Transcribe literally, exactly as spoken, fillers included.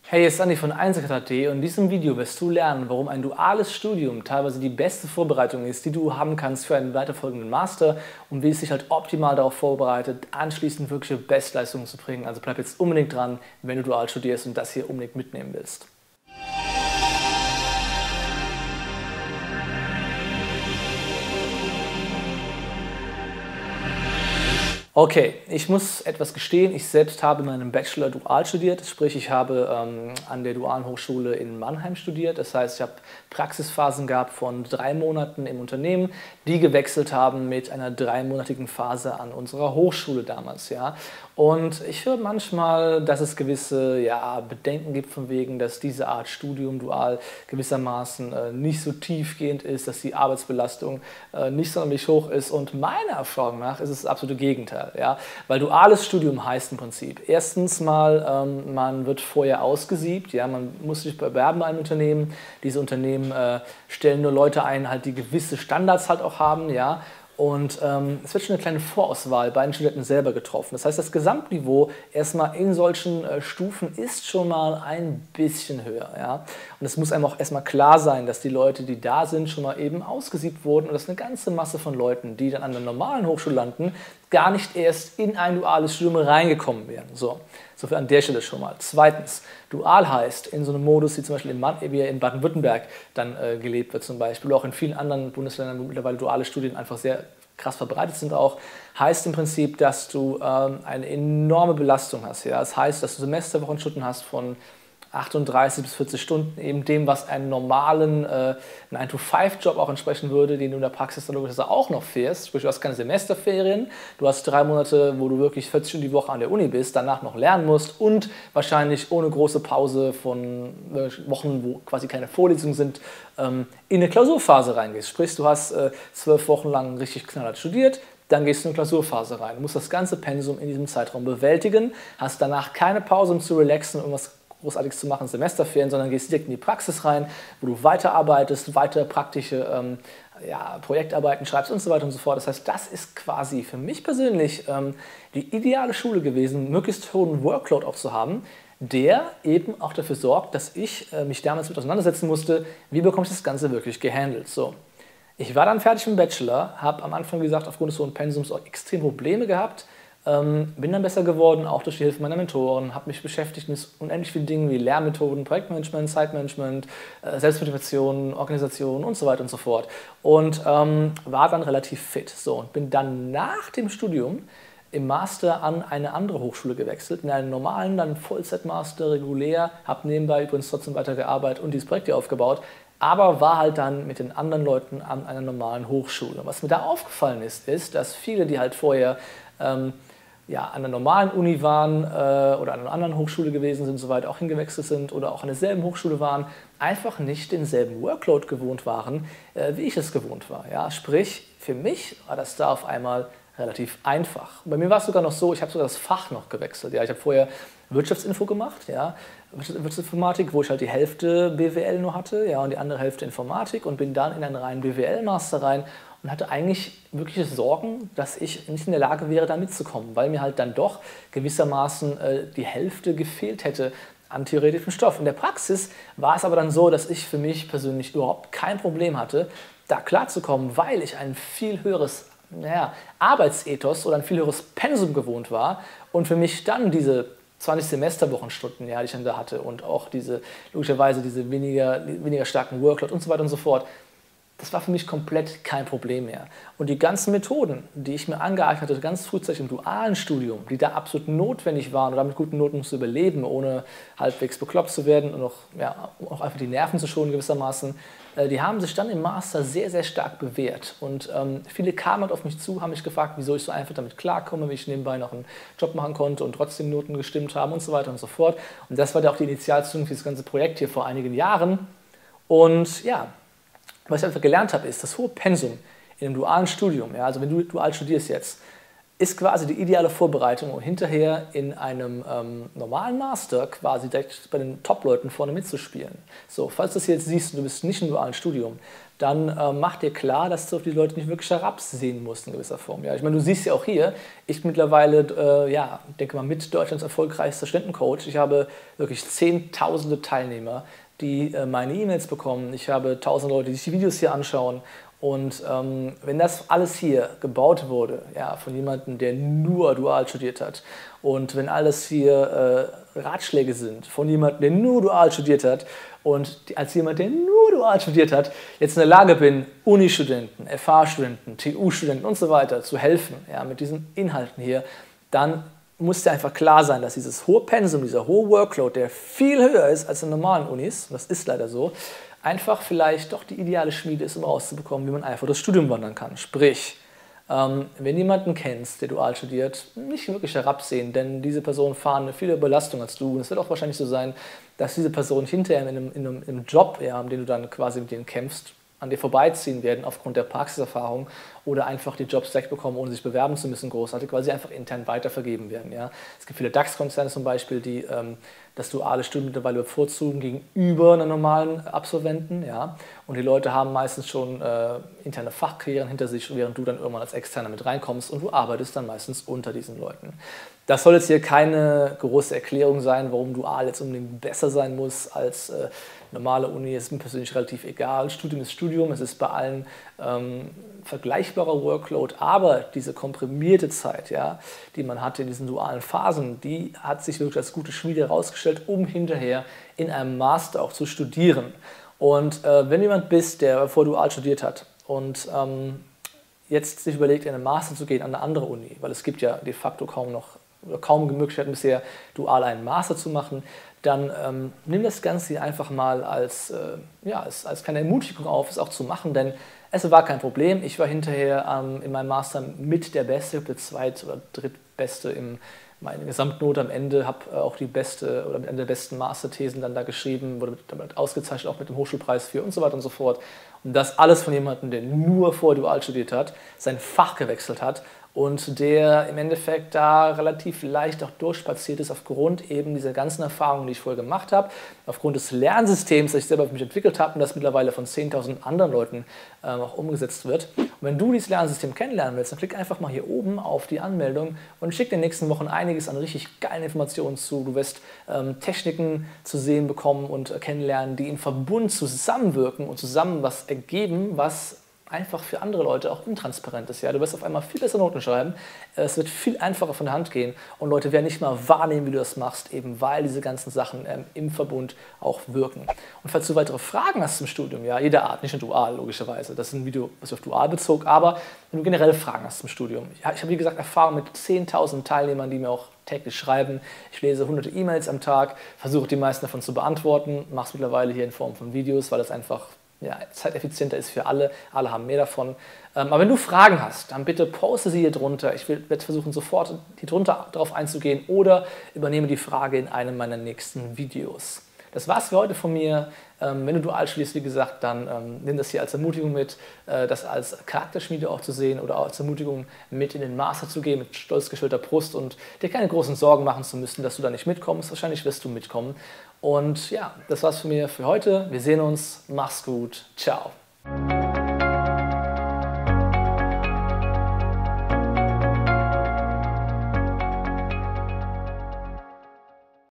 Hey, hier ist Andi von einsicht punkt de und in diesem Video wirst du lernen, warum ein duales Studium teilweise die beste Vorbereitung ist, die du haben kannst für einen weiterfolgenden Master und wie es dich halt optimal darauf vorbereitet, anschließend wirkliche Bestleistungen zu bringen. Also bleib jetzt unbedingt dran, wenn du dual studierst und das hier unbedingt mitnehmen willst. Okay, ich muss etwas gestehen, ich selbst habe in meinem Bachelor dual studiert, sprich ich habe ähm, an der Dualen Hochschule in Mannheim studiert, das heißt ich habe Praxisphasen gehabt von drei Monaten im Unternehmen, die gewechselt haben mit einer dreimonatigen Phase an unserer Hochschule damals. Ja. Und ich höre manchmal, dass es gewisse ja, Bedenken gibt von wegen, dass diese Art Studium dual gewissermaßen äh, nicht so tiefgehend ist, dass die Arbeitsbelastung äh, nicht sonderlich hoch ist und meiner Erfahrung nach ist es das absolute Gegenteil. Ja, weil duales Studium heißt im Prinzip, erstens mal, ähm, man wird vorher ausgesiebt, ja, man muss sich bewerben bei einem Unternehmen, diese Unternehmen äh, stellen nur Leute ein, halt, die gewisse Standards halt auch haben, ja, und ähm, es wird schon eine kleine Vorauswahl bei den Studenten selber getroffen. Das heißt, das Gesamtniveau erstmal in solchen äh, Stufen ist schon mal ein bisschen höher. Ja? Und es muss einem auch erstmal klar sein, dass die Leute, die da sind, schon mal eben ausgesiebt wurden und dass eine ganze Masse von Leuten, die dann an der normalen Hochschule landen, gar nicht erst in ein duales Studium reingekommen wären. So, so viel an der Stelle schon mal. Zweitens, dual heißt in so einem Modus, wie zum Beispiel in, wie in Baden-Württemberg dann äh, gelebt wird zum Beispiel, auch in vielen anderen Bundesländern, wo mittlerweile duale Studien einfach sehr krass verbreitet sind auch, heißt im Prinzip, dass du ähm, eine enorme Belastung hast. Ja? Das heißt, dass du Semesterwochenstunden hast von achtunddreißig bis vierzig Stunden, eben dem, was einen normalen äh, nine to five Job auch entsprechen würde, den du in der Praxis dann logischerweise auch noch fährst. Sprich, du hast keine Semesterferien, du hast drei Monate, wo du wirklich vierzig Stunden die Woche an der Uni bist, danach noch lernen musst und wahrscheinlich ohne große Pause von äh, Wochen, wo quasi keine Vorlesungen sind, ähm, in eine Klausurphase reingehst. Sprich, du hast äh, zwölf Wochen lang richtig knallhart studiert, dann gehst du in eine Klausurphase rein. Du musst das ganze Pensum in diesem Zeitraum bewältigen, hast danach keine Pause, um zu relaxen, irgendwas Großartiges zu machen, Semesterferien, sondern gehst direkt in die Praxis rein, wo du weiterarbeitest, weiter praktische ähm, ja, Projektarbeiten schreibst und so weiter und so fort. Das heißt, das ist quasi für mich persönlich ähm, die ideale Schule gewesen, möglichst hohen Workload auch zu haben, der eben auch dafür sorgt, dass ich äh, mich damals mit auseinandersetzen musste, wie bekomme ich das Ganze wirklich gehandelt. So. Ich war dann fertig mit dem Bachelor, habe am Anfang, wie gesagt, aufgrund des hohen Pensums auch extrem Probleme gehabt, Ähm, bin dann besser geworden, auch durch die Hilfe meiner Mentoren, habe mich beschäftigt mit unendlich vielen Dingen wie Lehrmethoden, Projektmanagement, Zeitmanagement, äh, Selbstmotivation, Organisation und so weiter und so fort. Und ähm, war dann relativ fit. So, und bin dann nach dem Studium im Master an eine andere Hochschule gewechselt, in einen normalen, dann Vollzeitmaster, regulär, habe nebenbei übrigens trotzdem weitergearbeitet und dieses Projekt hier aufgebaut, aber war halt dann mit den anderen Leuten an einer normalen Hochschule. Was mir da aufgefallen ist, ist, dass viele, die halt vorher ähm, ja, an der normalen Uni waren äh, oder an einer anderen Hochschule gewesen sind, soweit auch hingewechselt sind oder auch an derselben Hochschule waren, einfach nicht denselben Workload gewohnt waren, äh, wie ich es gewohnt war. Ja? Sprich, für mich war das da auf einmal relativ einfach. Bei mir war es sogar noch so, ich habe sogar das Fach noch gewechselt. Ja? Ich habe vorher Wirtschaftsinfo gemacht, ja? Wirtschaftsinformatik, wo ich halt die Hälfte B W L nur hatte, ja, und die andere Hälfte Informatik und bin dann in einen reinen B W L-Master rein und hatte eigentlich wirkliche Sorgen, dass ich nicht in der Lage wäre, da mitzukommen, weil mir halt dann doch gewissermaßen äh, die Hälfte gefehlt hätte an theoretischem Stoff. In der Praxis war es aber dann so, dass ich für mich persönlich überhaupt kein Problem hatte, da klarzukommen, weil ich ein viel höheres naja, Arbeitsethos oder ein viel höheres Pensum gewohnt war und für mich dann diese zwanzig Semesterwochenstunden, ja, die ich dann da hatte und auch diese, logischerweise diese weniger, weniger starken Workload und so weiter und so fort, das war für mich komplett kein Problem mehr. Und die ganzen Methoden, die ich mir angeeignet hatte, ganz frühzeitig im dualen Studium, die da absolut notwendig waren, oder mit guten Noten zu überleben, ohne halbwegs bekloppt zu werden und auch, ja, auch einfach die Nerven zu schonen gewissermaßen, äh, die haben sich dann im Master sehr, sehr stark bewährt. Und ähm, viele kamen halt auf mich zu, haben mich gefragt, wieso ich so einfach damit klarkomme, wie ich nebenbei noch einen Job machen konnte und trotzdem Noten gestimmt haben und so weiter und so fort. Und das war ja auch die Initialzündung für das ganze Projekt hier vor einigen Jahren. Und ja, was ich einfach gelernt habe, ist, das hohe Pensum in einem dualen Studium, ja, also wenn du dual studierst jetzt, ist quasi die ideale Vorbereitung, um hinterher in einem ähm, normalen Master quasi direkt bei den Top-Leuten vorne mitzuspielen. So, falls du das jetzt siehst und du bist nicht im dualen Studium, dann äh, mach dir klar, dass du auf die Leute nicht wirklich herabsehen musst in gewisser Form. Ja, ich meine, du siehst ja auch hier, ich mittlerweile, äh, ja, denke mal, mit Deutschlands erfolgreichster Studentencoach. Ich habe wirklich zehntausende Teilnehmer, die äh, meine E-Mails bekommen. Ich habe tausende Leute, die sich die Videos hier anschauen. Und ähm, wenn das alles hier gebaut wurde, ja, von jemandem, der nur dual studiert hat, und wenn alles hier äh, Ratschläge sind von jemandem, der nur dual studiert hat, und die, als jemand, der nur dual studiert hat, jetzt in der Lage bin, Uni-Studenten, F H-Studenten, T U-Studenten und so weiter zu helfen, ja, mit diesen Inhalten hier, dann muss dir einfach klar sein, dass dieses hohe Pensum, dieser hohe Workload, der viel höher ist als in normalen Unis, und das ist leider so, einfach vielleicht doch die ideale Schmiede ist, um rauszubekommen, wie man einfach das Studium wandern kann. Sprich, ähm, wenn du jemanden kennst, der dual studiert, nicht wirklich herabsehen, denn diese Personen fahren eine viel Belastung als du. Und es wird auch wahrscheinlich so sein, dass diese Personen hinterher in einem, in einem, in einem Job, ja, um den du dann quasi mit denen kämpfst, an dir vorbeiziehen werden aufgrund der Praxiserfahrung oder einfach die Jobs direkt bekommen, ohne sich bewerben zu müssen, großartig, weil sie einfach intern weitervergeben werden. Ja. Es gibt viele DAX-Konzerne zum Beispiel, die ähm, das duale Studium mittlerweile bevorzugen gegenüber einer normalen Absolventen. Ja. Und die Leute haben meistens schon äh, interne Fachkarrieren hinter sich, während du dann irgendwann als Externer mit reinkommst und du arbeitest dann meistens unter diesen Leuten. Das soll jetzt hier keine große Erklärung sein, warum dual jetzt unbedingt besser sein muss als äh, normale Uni. Es ist mir persönlich relativ egal. Studium ist Studium, es ist bei allen ähm, vergleichbarer Workload, aber diese komprimierte Zeit, ja, die man hatte in diesen dualen Phasen, die hat sich wirklich als gute Schmiede herausgestellt, um hinterher in einem Master auch zu studieren. Und äh, wenn jemand bist, der vor dual studiert hat und ähm, jetzt sich überlegt, in einen Master zu gehen an eine andere Uni, weil es gibt ja de facto kaum noch kaum Möglichkeiten bisher, dual einen Master zu machen, dann ähm, nimm das Ganze hier einfach mal als, äh, ja, als, als keine Ermutigung auf, es auch zu machen, denn es war kein Problem. Ich war hinterher ähm, in meinem Master mit der Beste, ich habe der zweit- oder drittbeste in meiner Gesamtnote am Ende, habe äh, auch die beste oder mit einer der besten Masterthesen dann da geschrieben, wurde damit ausgezeichnet, auch mit dem Hochschulpreis für und so weiter und so fort. Und das alles von jemandem, der nur vor dual studiert hat, sein Fach gewechselt hat und der im Endeffekt da relativ leicht auch durchspaziert ist aufgrund eben dieser ganzen Erfahrungen, die ich vorher gemacht habe, aufgrund des Lernsystems, das ich selber für mich entwickelt habe und das mittlerweile von zehntausend anderen Leuten ähm, auch umgesetzt wird. Und wenn du dieses Lernsystem kennenlernen willst, dann klick einfach mal hier oben auf die Anmeldung und schick in den nächsten Wochen einiges an richtig geilen Informationen zu. Du wirst ähm, Techniken zu sehen bekommen und äh, kennenlernen, die im Verbund zusammenwirken und zusammen was ergeben, was einfach für andere Leute auch intransparent ist. Ja? Du wirst auf einmal viel besser Noten schreiben, es wird viel einfacher von der Hand gehen und Leute werden nicht mal wahrnehmen, wie du das machst, eben weil diese ganzen Sachen ähm, im Verbund auch wirken. Und falls du weitere Fragen hast zum Studium, ja, jeder Art, nicht nur dual logischerweise, das ist ein Video, was ich auf dual bezog, aber wenn du generelle Fragen hast zum Studium, ja, ich habe wie gesagt Erfahrung mit zehntausend Teilnehmern, die mir auch täglich schreiben. Ich lese hunderte E-Mails am Tag, versuche die meisten davon zu beantworten, mache es mittlerweile hier in Form von Videos, weil das einfach ja, zeiteffizienter ist für alle, alle haben mehr davon. Ähm, aber wenn du Fragen hast, dann bitte poste sie hier drunter. Ich werde versuchen, sofort hier drunter darauf einzugehen oder übernehme die Frage in einem meiner nächsten Videos. Das war's für heute von mir. Ähm, wenn du dual studierst, wie gesagt, dann ähm, nimm das hier als Ermutigung mit, äh, das als Charakterschmiede auch zu sehen oder auch als Ermutigung mit in den Master zu gehen, mit stolz geschüttelter Brust und dir keine großen Sorgen machen zu müssen, dass du da nicht mitkommst. Wahrscheinlich wirst du mitkommen. Und ja, das war's von mir für heute. Wir sehen uns. Mach's gut. Ciao.